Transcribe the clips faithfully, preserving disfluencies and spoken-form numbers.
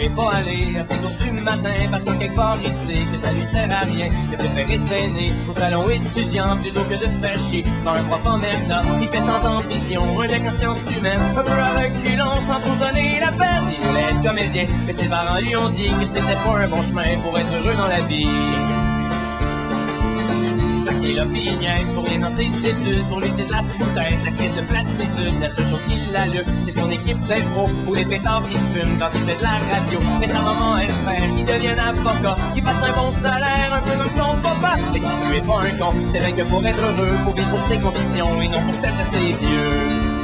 es pas allé assez tôt du matin parce qu'en quelque part il sait que ça lui sert à rien de préférer s'aîner au salon étudiant plutôt que de se faire chier par un prof emmerdant. Il fait sans ambition, un de conscience humaine, un peu à reculons sans trop se donner la peine. Il voulait être comédien, mais ses parents lui ont dit que c'était pas un bon chemin pour être heureux dans la vie. Il a pis il niaise pour rien dans ses études. Pour lui c'est de la foutaise, la crise de platitude. La seule chose qui l'allume, c'est son équipe d'impro ou les pétards qui se fument quand il fait de la radio. Mais sa maman espère qu'il devienne avocat, qu'il fasse un bon salaire, un peu comme son papa. Mais si tu es pas un con, c'est vrai que pour être heureux, faut vivre pour ses conditions et non pour celles de ses vieux.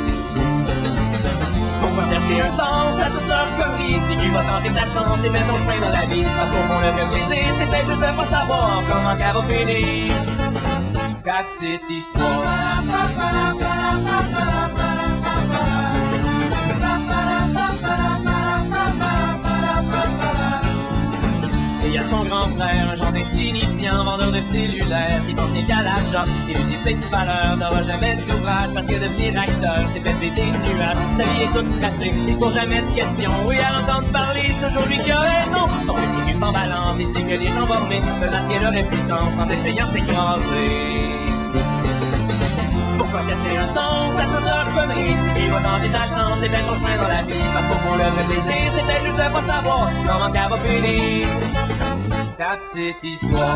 Pourquoi chercher un sens à toute leur connerie? Si tu vas tenter ta chance et mettre ton chemin dans la vie. Parce qu'au fond le vrai plaisir, c'est peut-être juste de pas savoir comment qu'elle va finir ta petite histoire. Et il y a son grand frère, un genre d'insignifiant, vendeur de cellulaire, qui pense qu'à l'argent, et lui dit c'est une valeur, n'aura jamais de l'ouvrage, parce que devenir acteur, c'est fait péter des nuages, sa vie est toute tracée, il se pose jamais de questions, oui, à l'entendre parler, c'est toujours lui qui a raison, son petit cul sans balance, il sait que les gens bornés peuvent masquer leur impuissance en essayant de t'écraser. Pourquoi chercher un sens à toute leur connerie? Si tu vas tenter ta chance, c'est bien ton chemin dans la vie. Parce qu'au fond, le vrai plaisir, c'est peut-être juste de pas savoir comment qu'elle va finir ta petite histoire.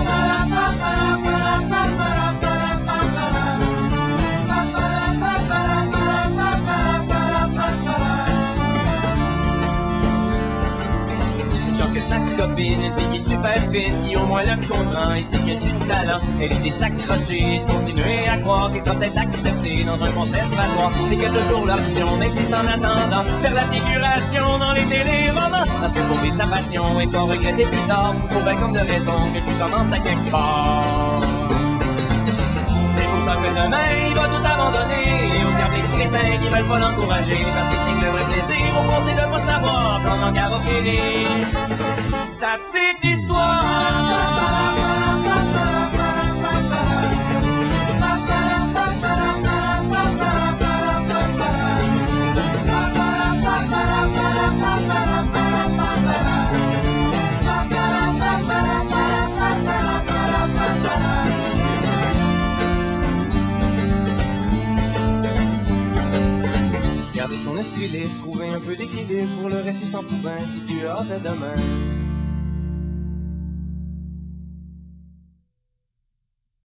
Que sa copine, une fille qui est super fine, qui au moins le comprend et sait qu'il y a du talent. Elle était s'accrocher, continuer à croire qu'il sera peut-être accepté dans un conservatoire. Et que toujours l'option existe en attendant faire la figuration dans les téléromans. Parce que pour vivre sa passion et pas regretter plus tard, faut bien comme de raison que tu commences à quelque part. C'est pour ça que demain il va tout abandonner et au diable les crétins qui veulent pas l'encourager. Parce que c'est que le vrai plaisir au fond c'est de pas savoir comment qu'elle va finir sa petite histoire. Garder son esprit libre, trouver un peu d'équilibre, pour le reste il s'en fout ben, si tu as hâte à demain.